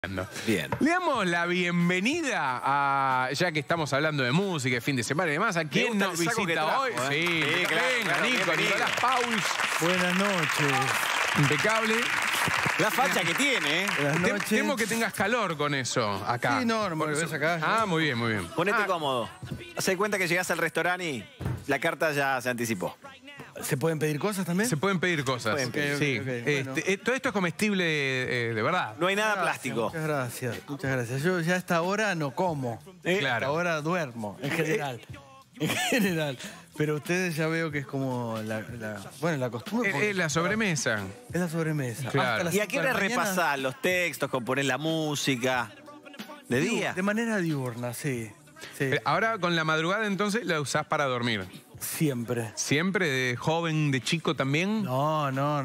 Bien. Le damos la bienvenida a, ya que estamos hablando de música, fin de semana y demás, a quien nos visita hoy. Sí, claro, Nico, Nicolás Pauls. Buenas noches. Impecable. La facha que tiene, ¿eh? Buenas noches. Temo que tengas calor con eso acá. Sí, no me lo ves acá. Ah, muy bien, muy bien. Ponete cómodo. Haz cuenta que llegás al restaurante y la carta ya se anticipó. ¿Se pueden pedir cosas también? Se pueden pedir cosas. Pueden pedir, sí. bueno. Todo esto es comestible de verdad. No hay nada Gracias, plástico. Muchas gracias, muchas gracias. Yo ya a esta hora no como. Claro. A esta hora duermo, en general. En general. Pero ustedes ya veo que es como la costumbre. porque- Es la sobremesa. Es la sobremesa. Claro. Hasta las ¿Y a 5 qué de la hora mañana, repasás los textos, componés la música? ¿De día? De manera diurna, sí. Sí. Ahora con la madrugada entonces la usás para dormir. Siempre. ¿Siempre? ¿De joven, de chico también? No.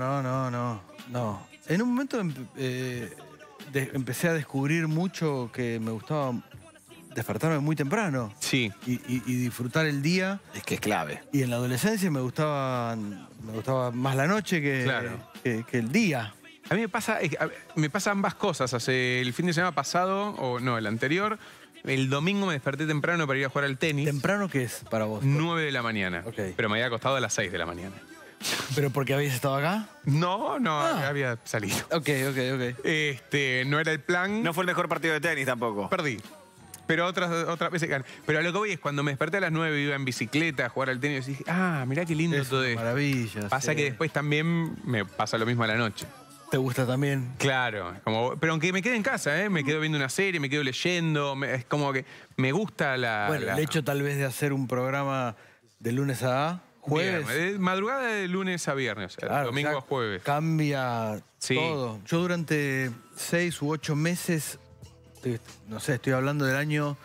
En un momento empecé a descubrir mucho que me gustaba despertarme muy temprano Sí. y disfrutar el día. Es que es clave. Y en la adolescencia me gustaba más la noche Claro. que el día. A mí me pasa ambas cosas. Hace el fin de semana pasado, o no, el anterior, el domingo me desperté temprano para ir a jugar al tenis. ¿Temprano qué es para vos? 9 de la mañana. Ok. Pero me había acostado a las 6 de la mañana. ¿Pero porque habías estado acá? No, Ah. había salido. Ok. No era el plan. No fue el mejor partido de tenis tampoco. Perdí. Pero otras veces gané. Pero a lo que voy es cuando me desperté a las 9 iba en bicicleta a jugar al tenis y dije, mirá qué lindo Es todo una esto. maravilla. Pasa sí. que después también me pasa lo mismo a la noche. ¿Te gusta también? Claro, pero aunque me quede en casa, me quedo viendo una serie, me quedo leyendo, es como que me gusta Bueno, el hecho tal vez de hacer un programa de lunes a jueves. Viernes, madrugada de lunes a viernes, o sea, Claro, domingo ya a jueves. Cambia Sí. todo. Yo durante 6 u 8 meses, no sé, estoy hablando del año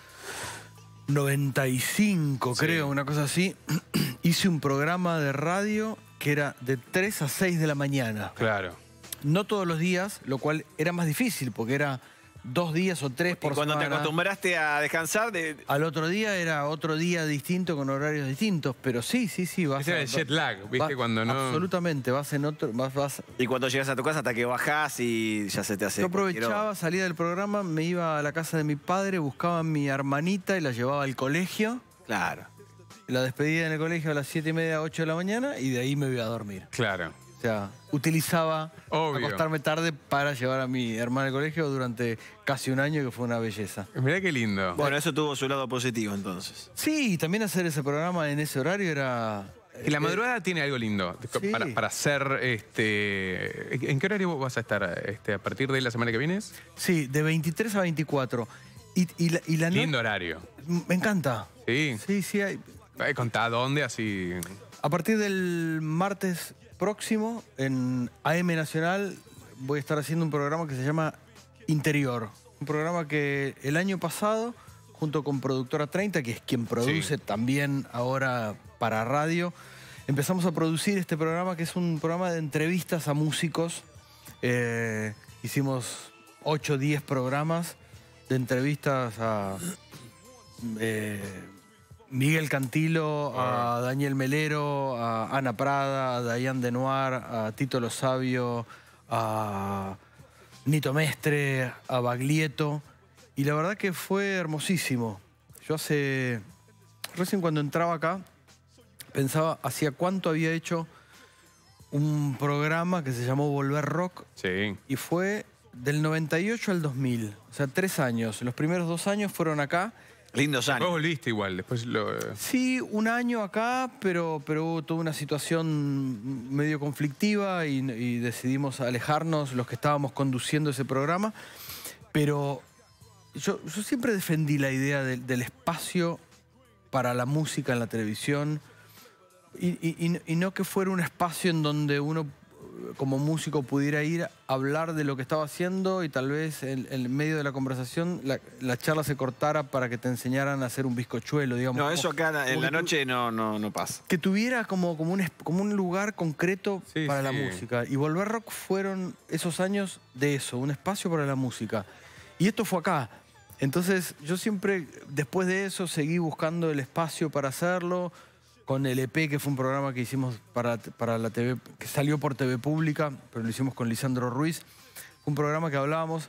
95, Sí. creo, una cosa así, hice un programa de radio que era de 3 a 6 de la mañana. Claro. No todos los días, lo cual era más difícil porque era 2 días o 3 Y por cuando te semana. acostumbraste a descansar, Al otro día era otro día distinto con horarios distintos, pero sí, vas Ese era el jet lag, ¿viste? Cuando no... Absolutamente, vas en otro, vas. y cuando llegas a tu casa hasta que bajás y ya se te hace. Yo cualquier hora. aprovechaba, salía del programa, me iba a la casa de mi padre, buscaba a mi hermanita y la llevaba al colegio. Claro. La despedía en el colegio a las 7:30, 8 de la mañana y de ahí me iba a dormir. Claro. O sea, utilizaba Obvio. acostarme tarde para llevar a mi hermana al colegio durante casi un año, que fue una belleza. Mirá qué lindo. Bueno, eso tuvo su lado positivo entonces. Sí, y también hacer ese programa en ese horario era... Y la madrugada tiene algo lindo Sí. para hacer, ¿en qué horario vas a estar a partir de la semana que viene? Sí, de 23 a 24. Y la Lindo horario. Me encanta. Sí. Sí, hay... Contá dónde, así... A partir del martes próximo, en AM Nacional, voy a estar haciendo un programa que se llama Interior. Un programa que el año pasado, junto con Productora 30, que es quien produce también ahora para radio, empezamos a producir este programa, que es un programa de entrevistas a músicos. Hicimos 8 o 10 programas de entrevistas a... Miguel Cantilo, a Daniel Melero, a Ana Prada, a Dayan Denoir, a Tito Lo Sabio, a Nito Mestre, a Baglietto. Y la verdad que fue hermosísimo. Yo recién cuando entraba acá, pensaba hacía cuánto había hecho un programa que se llamó Volver Rock. Sí. Y fue del 98 al 2000. O sea, 3 años. Los primeros 2 años fueron acá. Lindos Vos años. volviste igual, después lo... Sí, un año acá, pero hubo toda una situación medio conflictiva y decidimos alejarnos los que estábamos conduciendo ese programa. Pero yo siempre defendí la idea del espacio para la música en la televisión y no que fuera un espacio en donde uno como músico pudiera ir a hablar de lo que estaba haciendo y tal vez en medio de la conversación la charla se cortara para que te enseñaran a hacer un bizcochuelo, digamos. No, eso acá en como la que noche no pasa. que tuviera como un lugar concreto Sí, para la sí. música. Y Volver Rock fueron esos años de eso, un espacio para la música. Y esto fue acá. Entonces yo siempre, después de eso, seguí buscando el espacio para hacerlo. Con el EP, que fue un programa que hicimos para la TV, que salió por TV Pública, pero lo hicimos con Lisandro Ruiz. Fue un programa que hablábamos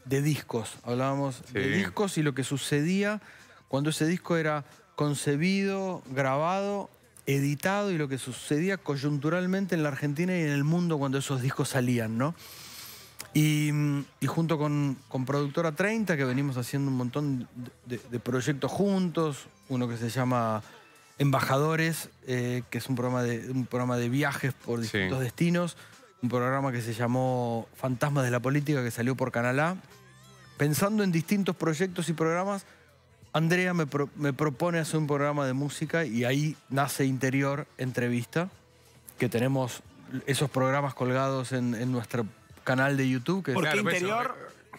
de discos. Hablábamos de discos y lo que sucedía cuando ese disco era concebido, grabado, editado, y lo que sucedía coyunturalmente en la Argentina y en el mundo cuando esos discos salían, ¿no? Y junto con Productora 30, que venimos haciendo un montón de proyectos juntos, uno que se llama Embajadores, que es un programa de viajes por distintos destinos, un programa que se llamó Fantasmas de la Política, que salió por Canal A. Pensando en distintos proyectos y programas, Andrea me propone hacer un programa de música y ahí nace Interior Entrevista, que tenemos esos programas colgados en nuestro canal de YouTube. Que ¿Por qué Interior?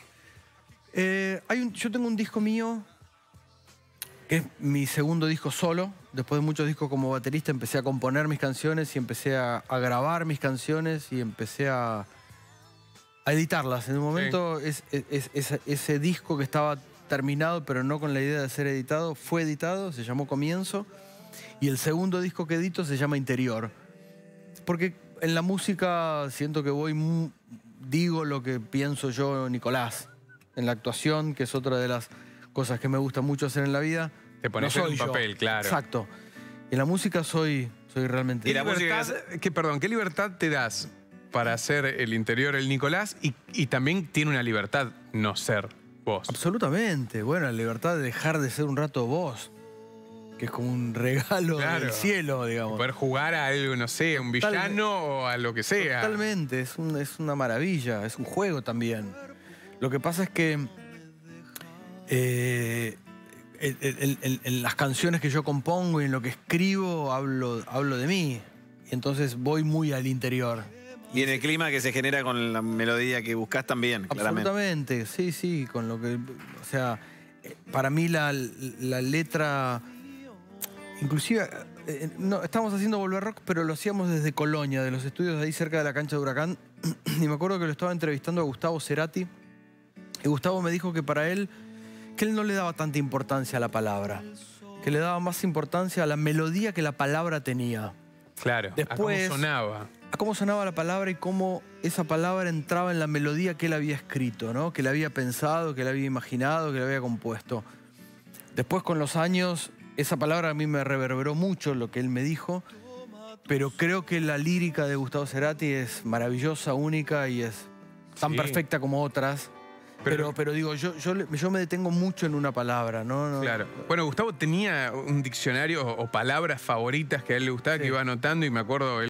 Yo tengo un disco mío, que es mi segundo disco solo. Después de muchos discos como baterista empecé a componer mis canciones y empecé a grabar mis canciones y empecé a editarlas. En un momento ese disco que estaba terminado, pero no con la idea de ser editado, fue editado, se llamó Comienzo. Y el segundo disco que edito se llama Interior. Porque en la música siento que digo lo que pienso yo, Nicolás. En la actuación, que es otra de las cosas que me gusta mucho hacer en la vida. Te pones en un papel, claro. Exacto. En la música soy realmente... ¿Y la música qué libertad te das para hacer el Interior el Nicolás? Y también tiene una libertad no ser vos. Absolutamente. Bueno, la libertad de dejar de ser un rato vos, que es como un regalo del cielo, digamos. Poder jugar a algo, no sé, a un villano o a lo que sea. Totalmente. Es una maravilla. Es un juego también. Lo que pasa es que en las canciones que yo compongo y en lo que escribo hablo de mí. Y entonces voy muy al interior. Y en el clima que se genera con la melodía que buscás también, claramente. Absolutamente, sí, con lo que... O sea, para mí la letra... Inclusive, estábamos haciendo Volver Rock, pero lo hacíamos desde Colonia, de los estudios de ahí cerca de la cancha de Huracán. Y me acuerdo que lo estaba entrevistando a Gustavo Cerati. Y Gustavo me dijo que para él, que él no le daba tanta importancia a la palabra. Que le daba más importancia a la melodía que la palabra tenía. Claro, después, a cómo sonaba. A cómo sonaba la palabra y cómo esa palabra entraba en la melodía que él había escrito, ¿no? Que le había pensado, que le había imaginado, que le había compuesto. Después, con los años, esa palabra a mí me reverberó mucho, lo que él me dijo, pero creo que la lírica de Gustavo Cerati es maravillosa, única y es tan perfecta como otras. Pero digo, yo me detengo mucho en una palabra, ¿no? Claro. Bueno, Gustavo tenía un diccionario o palabras favoritas que a él le gustaba, que iba anotando, y me acuerdo...